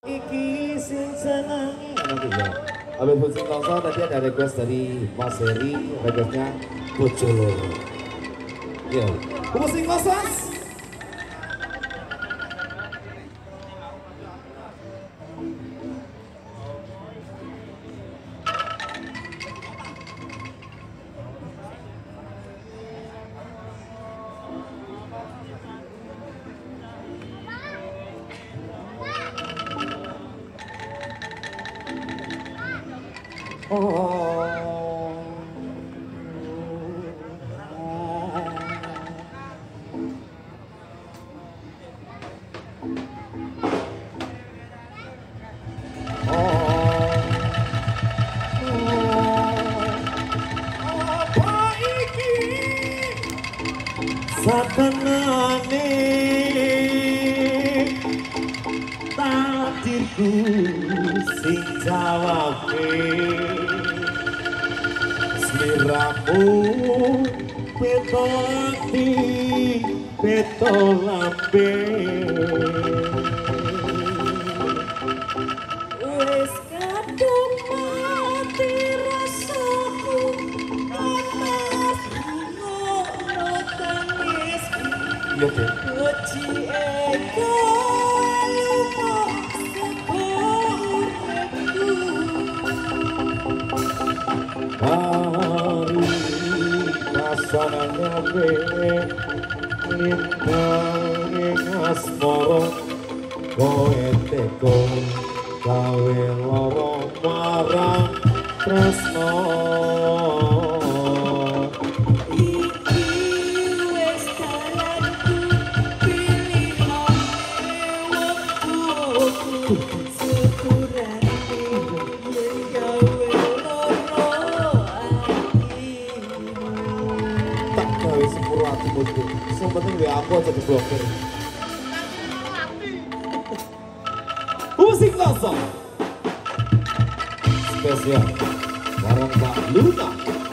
Iki sing seneng. Nanti ya. Habis musik langsung tadi ada request dari Mas Heri, requestnya Bojoloro. Ya, musik langsung. Satenane takdirku sing jawabe sliramu beto ati beto lambe wis kadung mati rasaku panas ngono tangis yo koci ego lupa hari pasangannya ing asmara kowe teko gawe lara marang tresno yang penting gue aku aja diblokir. Musik langsung spesial bareng Mbak Luna.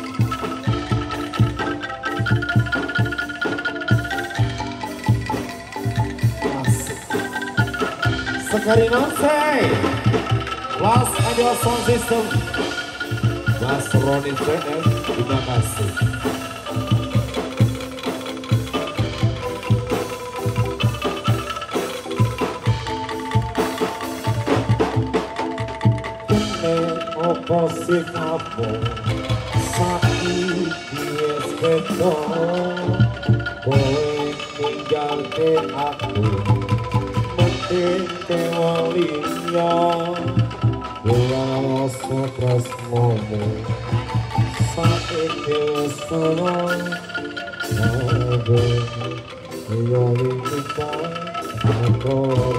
Sekali nonsei Los Angeles Sound System Mas Roni Fredel, terima kasih. Apa sing apa saiki wis beda kowe ninggalke aku mesti tewalinya rasa tresnomu saiki wis ora yo iki aku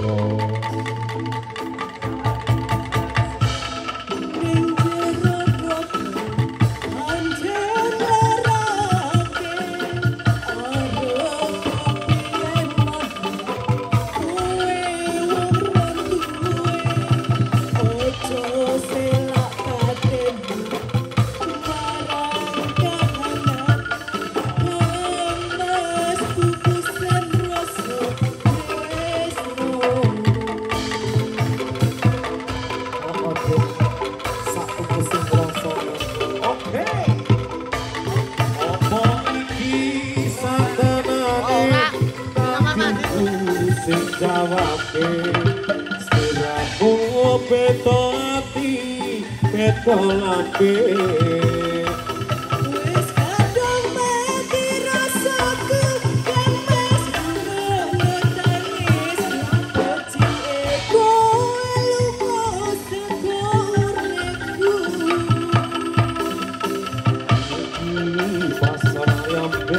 jawabe sliramu beto ati beto lambe wis kadung mati rasaku kemes ngono tangis koci ego lupa sego uripku pasar lambe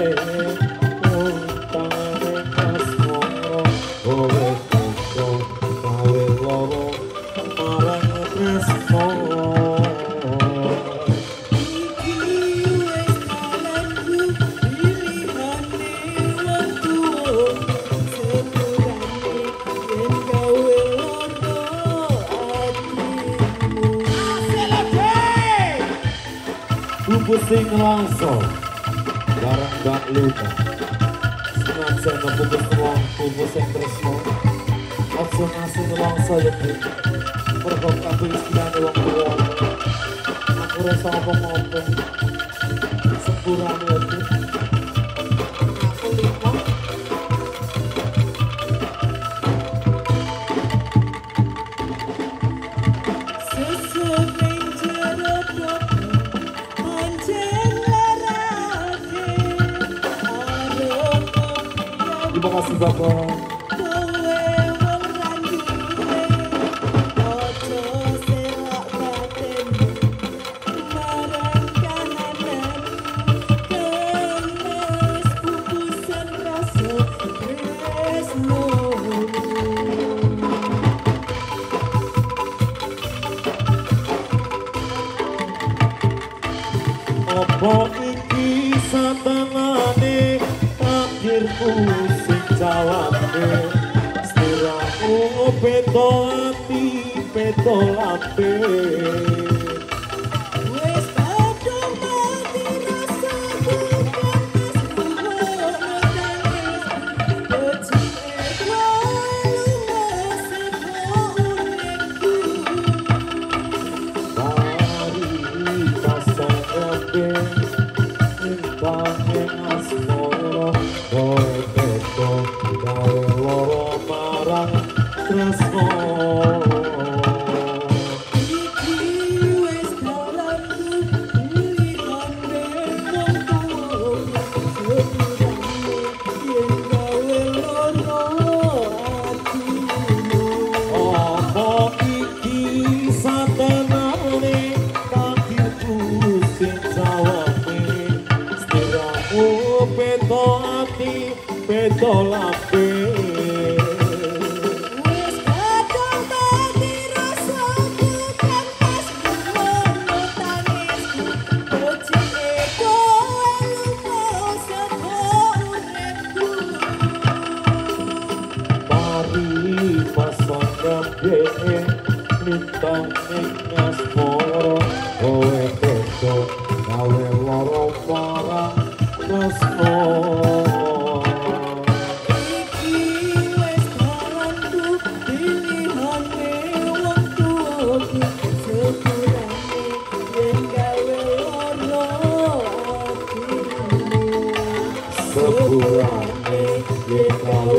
Sing langsung bareng Mbak Luna sengaja ngebungkus ruang bungkus yang tresno Ojo ngasih nelongso ya Bu. Mergo kabeh istilahane wong tuwa. Aku rasa apa-apa. Sepurane ya Bu. Aku lima. Terima kasih Bapak. Apa iki satanane takdirku sing jawabe sliramu beto ati beto lape wis kadung mati rasaku beto lape wis kadung mati rasaku kan pas ngono tangisku bocike kowe lunga saka uripku mari pasang gede lintang ning asporo kowe beto gawe loro parang tresno sepurane yen gawe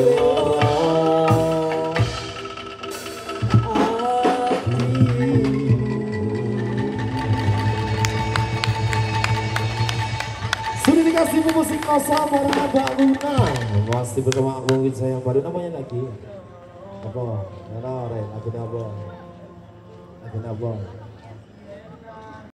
sudah dikasih musik kosa para Mbak Luna masih bersama aku saya yang baru namanya lagi apa? Lagunya apa?